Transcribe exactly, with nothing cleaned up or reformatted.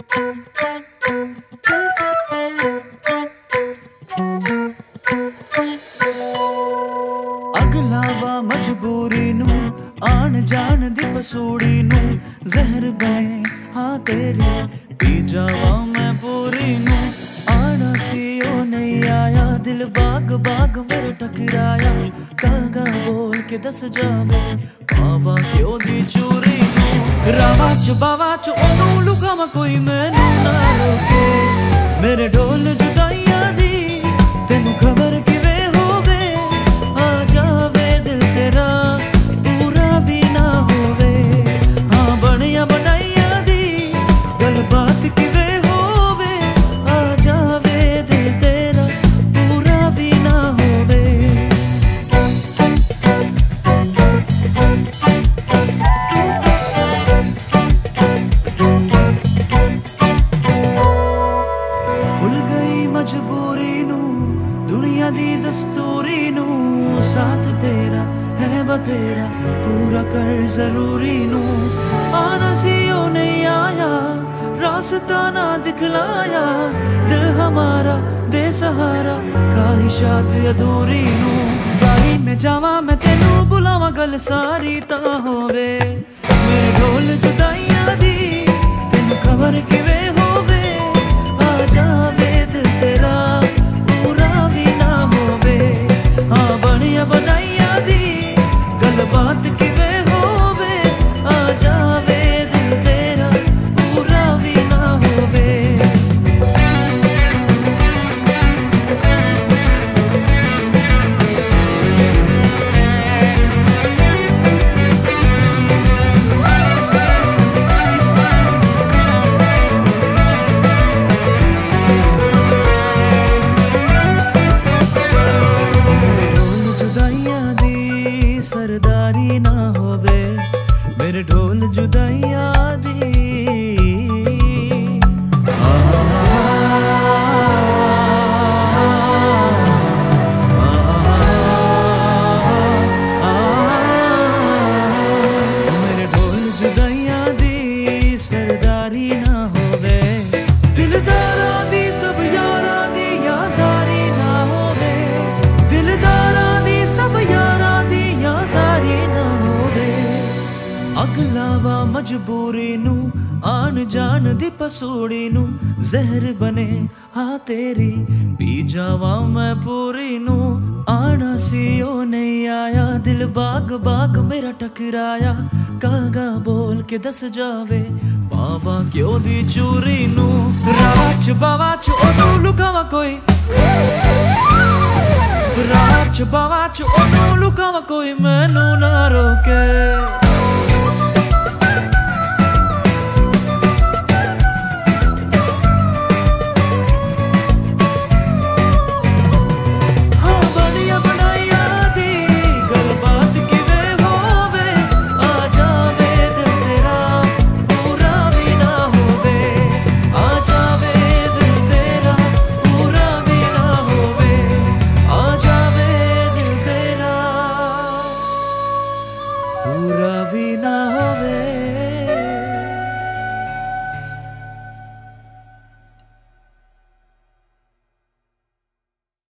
अगलावा मजबूरी नू आन जान दी पसूड़ी नू जहर बने हाँ तेरी पी जावा मैं पूरी नू आना सी ओ नहीं आया दिल बाग बाग मेरा टकराया कागा बोल के दस जावे पावा क्यों दी चूरी नू रावा च बावा च ओनू लुकावा कोई मैनू ना रोके मेरे ढोल जुदाइयां दी तेनू खबर किवे होवे आ जावे दिल तेरा पूरा भी ना होवे हाँ बनिया बनाइया दी गल बात किवे होवे आ जावे दिल तेरा पूरा भी ना होवे भुल गई मजबूरी नू दुनिया दी दस्तूरी नू साथ तेरा है बतेरा पूरा कर जरूरी नू आना सी ओ नहीं आया रास्ता ना दिखलाया दिल हमारा दे सहारा ख्वाहिशात अधूरी नू गाड़ी में जावा मैं तेनू बुलावा गल सारी ता होवे मेरे ढोल जुदाइयां दी तेनू खबर किवे होवे आ जावे दिल तेरा पूरा भी ना होवे हाँ बनिया बनाइया दी गल बात किवे होवे आ जावे दिल तेरा पूरा भी ना होवे सरदारी ना होवे मेरे ढोल जुदाइया दी आ, आ, आ, मेरे ढोल जुदाइया दी सरदारी ना होवे दिलदारा दी सब यारा दी याजारी ना होवे दिलदारा दी सब यारा सारी ना होवे अगलावा मजबूरी नू आन जान दी पसूड़ी नू जहर बने हाँ तेरी पी जावा मैं पूरी नू आना सी ओ नहीं आया दिल बाग बाग मेरा टकराया कागा बोल के दस जावे पावा क्यों दी चूरी नू राच बावा च ओनू लुकावा कोई राच बावा च ओनू लुकावा कोई मैनू ना रोके।